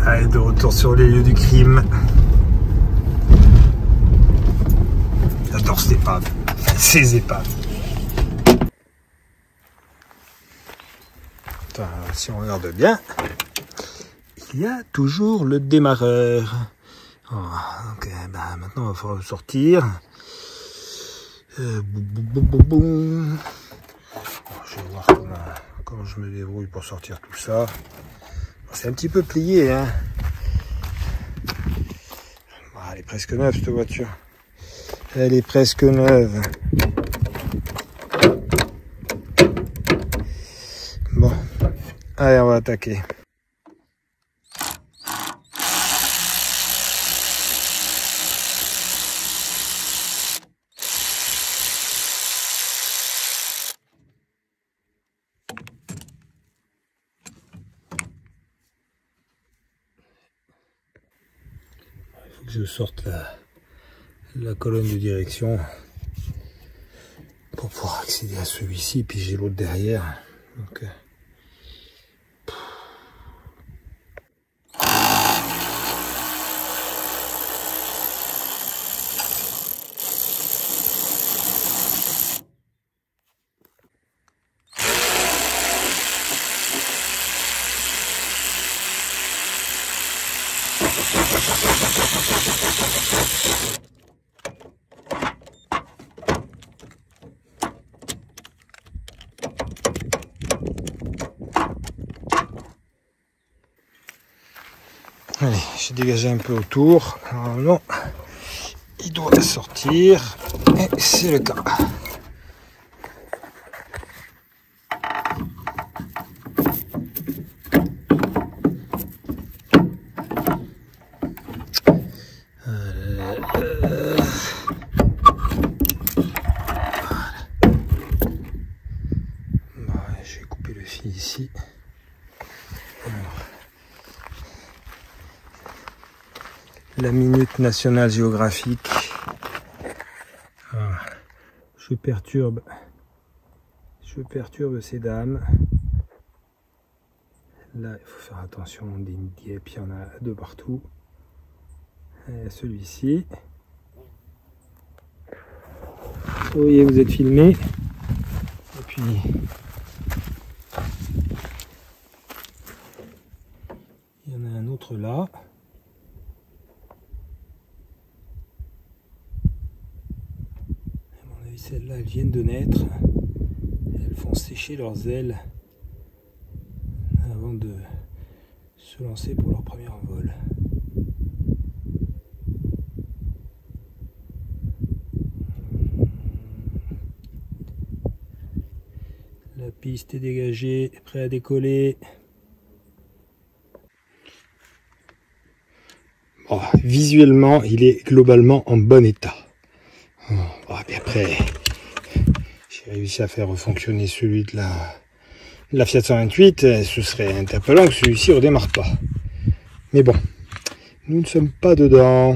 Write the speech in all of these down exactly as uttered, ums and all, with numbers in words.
Allez, de retour sur les lieux du crime. J'adore cette épave. Ces épaves. Attends, si on regarde bien, il y a toujours le démarreur. Oh, donc, bah, maintenant, il va falloir le sortir. Euh, boum, boum, boum, boum, boum. Je vais voir comment, comment je me débrouille pour sortir tout ça. C'est un petit peu plié, hein. Bon, elle est presque neuve, cette voiture. Elle est presque neuve. Bon, allez, on va attaquer. Il faut que je sorte la, la colonne de direction pour pouvoir accéder à celui-ci, puis j'ai l'autre derrière. Donc, allez, j'ai dégagé un peu autour. Normalement, il doit sortir. Et c'est le cas. Ici. Alors, la minute nationale géographique. Ah, je perturbe, je perturbe ces dames. Là, il faut faire attention, des guêpes, il y en a de partout. Celui-ci. Vous voyez, vous êtes filmé. Et puis. Il y en a un autre là. À mon avis, celles-là, elles viennent de naître. Elles font sécher leurs ailes avant de se lancer pour leur premier envol. La piste est dégagée, prêt à décoller. Oh, visuellement, il est globalement en bon état. Oh, oh, et après, j'ai réussi à faire fonctionner celui de la, de la Fiat cent vingt-huit. Ce serait interpellant que celui-ci ne redémarre pas. Mais bon, nous ne sommes pas dedans.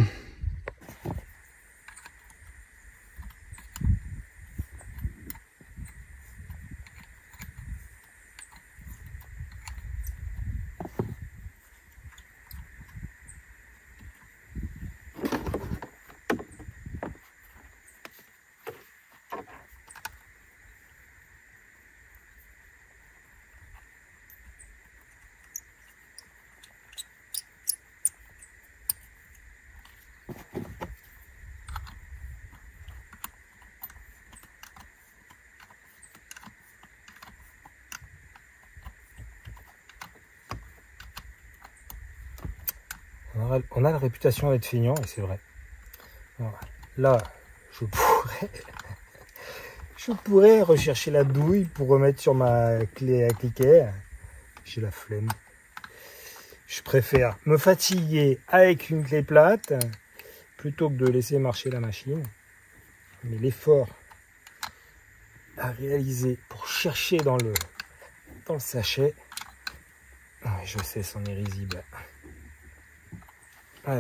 On a la réputation d'être feignant, et c'est vrai. Alors, là, je pourrais, je pourrais rechercher la douille pour remettre sur ma clé à cliquet. J'ai la flemme. Je préfère me fatiguer avec une clé plate plutôt que de laisser marcher la machine. Mais l'effort à réaliser pour chercher dans le, dans le sachet, je sais, c'en est risible. Allez.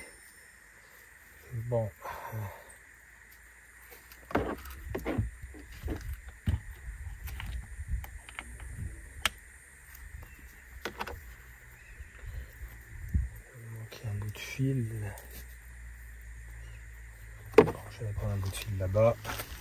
Bon. fil. Bon, je vais prendre un bout de fil là-bas.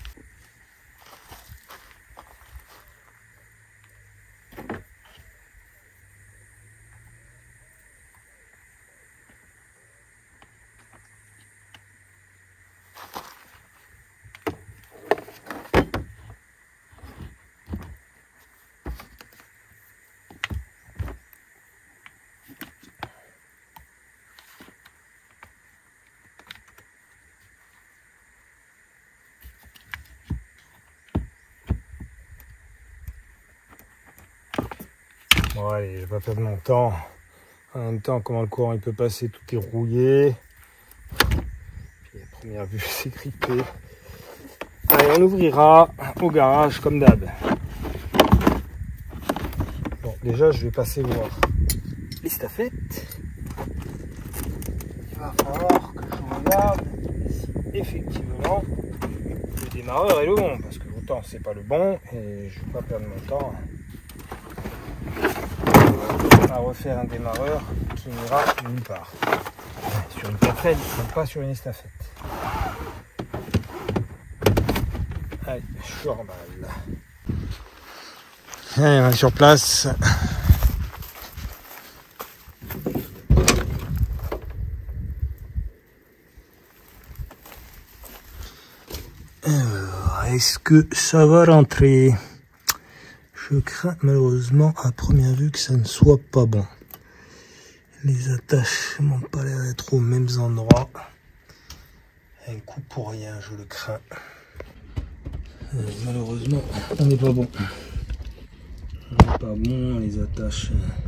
Bon allez, je vais pas perdre mon temps. En même temps, comment le courant il peut passer, tout est rouillé. Puis à première vue, c'est grippé. Allez, on ouvrira au garage comme d'hab. Bon, déjà, je vais passer voir les staffettes. Il va falloir que je regarde si effectivement le démarreur est le bon, parce que autant c'est pas le bon et je vais pas perdre mon temps à refaire un démarreur qui n'ira nulle part. Sur une passerelle, mais pas sur une estafette. Allez, je remballe. Allez, on est sur place. Alors, est-ce que ça va rentrer? Je crains malheureusement à première vue que ça ne soit pas bon. Les attaches n'ont pas l'air d'être aux mêmes endroits. Un coup pour rien, je le crains. Euh, malheureusement, on n'est pas bon. On n'est pas bon, les attaches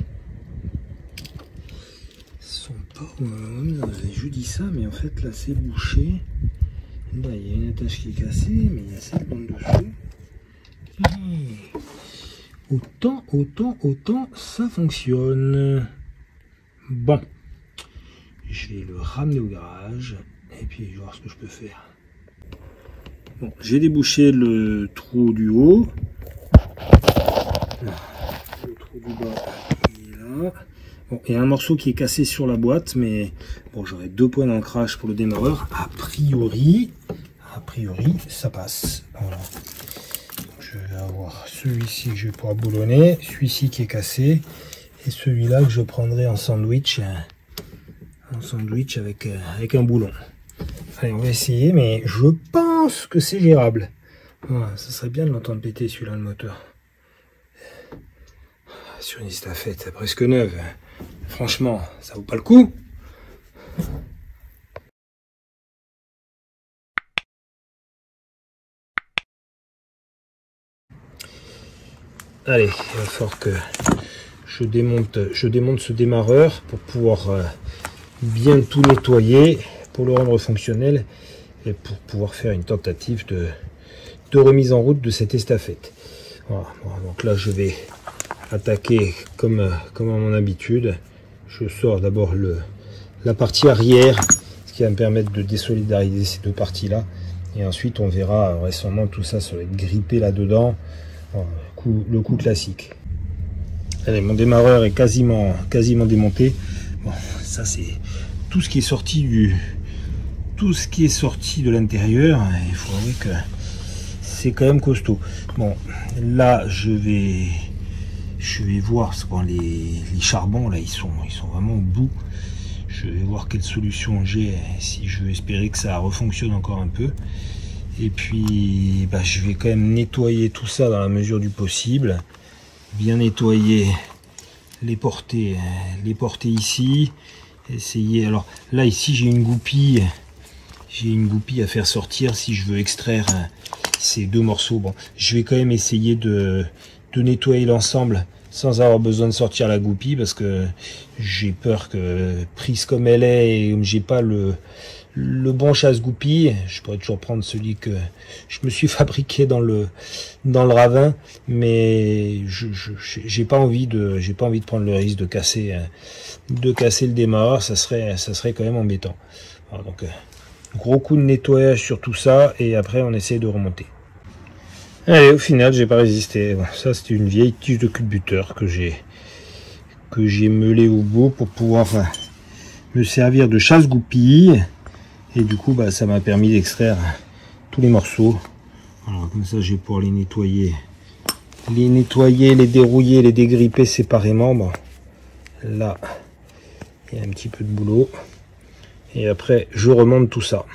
sont pas aux mêmes endroits. Je dis ça, mais en fait là c'est bouché. Là il y a une attache qui est cassée, mais il y a celle en dessous. Mmh. Autant, autant, autant, ça fonctionne. Bon, je vais le ramener au garage et puis je vais voir ce que je peux faire. Bon, j'ai débouché le trou du haut. Le trou du bas, il est là. Bon, il y a un morceau qui est cassé sur la boîte, mais bon, j'aurai deux points d'ancrage pour le démarreur. A priori, a priori, ça passe. Voilà. Je vais avoir celui-ci que je vais pouvoir boulonner, celui-ci qui est cassé, et celui-là que je prendrai en sandwich, en sandwich avec, avec un boulon. Allez, on va essayer, mais je pense que c'est gérable. Voilà, ça serait bien de l'entendre péter celui-là, le moteur. Sur une estafette presque neuve. Franchement, ça vaut pas le coup. Allez, il va falloir que je démonte, je démonte ce démarreur pour pouvoir euh, bien tout nettoyer, pour le rendre fonctionnel et pour pouvoir faire une tentative de, de remise en route de cette estafette. Voilà, bon, donc là je vais attaquer comme, comme à mon habitude. Je sors d'abord le la partie arrière, ce qui va me permettre de désolidariser ces deux parties là, et ensuite on verra récemment tout ça, ça va être grippé là dedans. Voilà, le, coup, le coup classique. Allez, mon démarreur est quasiment quasiment démonté. Bon, ça c'est tout ce qui est sorti du tout ce qui est sorti de l'intérieur. Il faut avouer que c'est quand même costaud. Bon, là je vais je vais voir ce qu'on les, les charbons là, ils sont ils sont vraiment au bout. Je vais voir quelle solution j'ai, si je veux espérer que ça refonctionne encore un peu. Et puis bah, je vais quand même nettoyer tout ça dans la mesure du possible, bien nettoyer les portées les portées ici, essayer. Alors là ici j'ai une goupille j'ai une goupille à faire sortir si je veux extraire ces deux morceaux. Bon, je vais quand même essayer de, de nettoyer l'ensemble sans avoir besoin de sortir la goupille, parce que j'ai peur que, prise comme elle est, et j'ai pas le le bon chasse-goupille, je pourrais toujours prendre celui que je me suis fabriqué dans le dans le ravin, mais je j'ai pas envie de j'ai pas envie de prendre le risque de casser de casser le démarreur, ça serait ça serait quand même embêtant. Alors donc gros coup de nettoyage sur tout ça, et après on essaie de remonter. Allez, au final j'ai pas résisté. Bon, ça c'était une vieille tige de culbuteur que j'ai que j'ai meulé au bout pour pouvoir me servir de chasse-goupille. Et du coup, bah, ça m'a permis d'extraire tous les morceaux. Alors, comme ça, je vais pouvoir les nettoyer. Les nettoyer, les dérouiller, les dégripper séparément. Bon, là, il y a un petit peu de boulot. Et après, je remonte tout ça.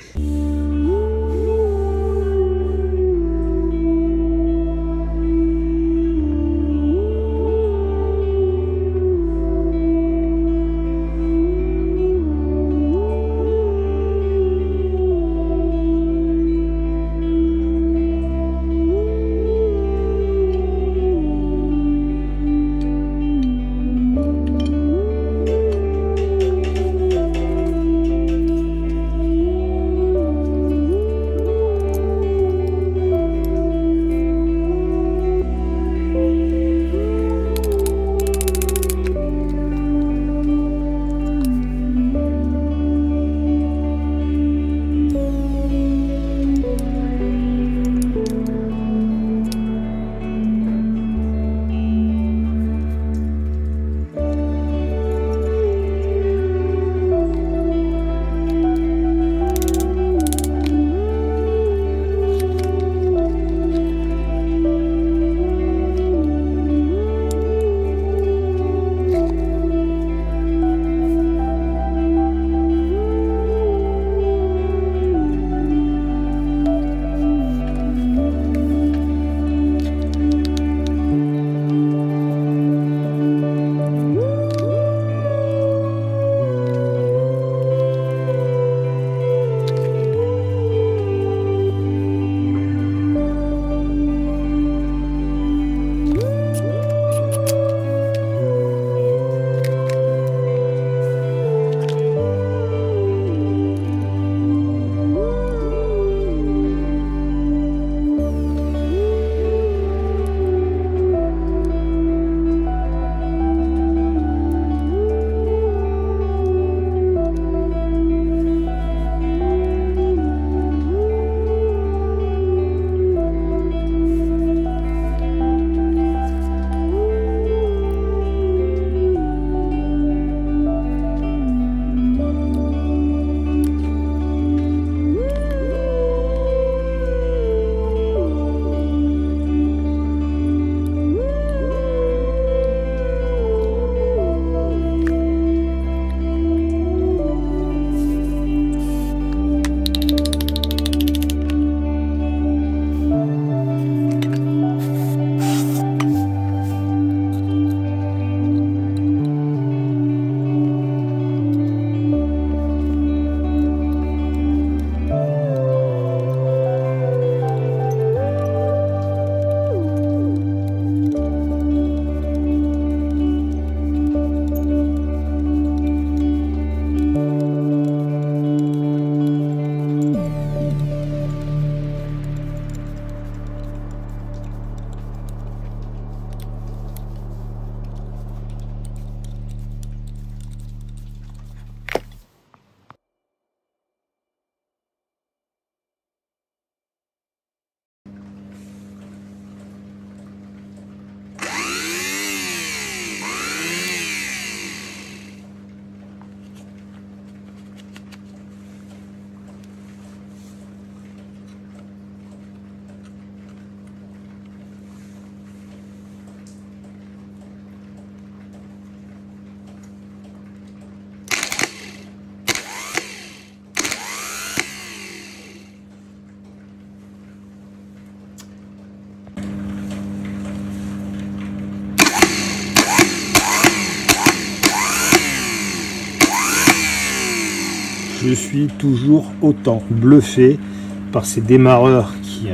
je suis toujours autant bluffé par ces démarreurs qui,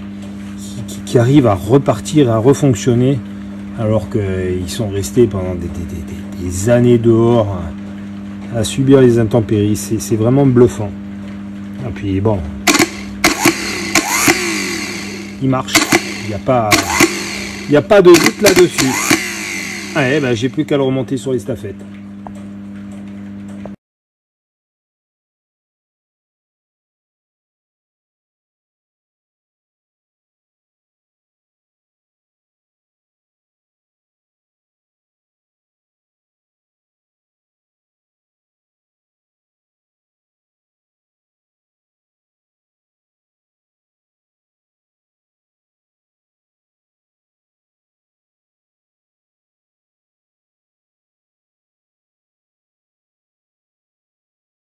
qui, qui arrivent à repartir, à refonctionner, alors qu'ils sont restés pendant des, des, des, des années dehors à, à subir les intempéries. C'est vraiment bluffant. Et puis bon, il marche, il n'y a pas, il n'y a pas de doute là-dessus. Ouais, ben, j'ai plus qu'à le remonter sur les staffettes.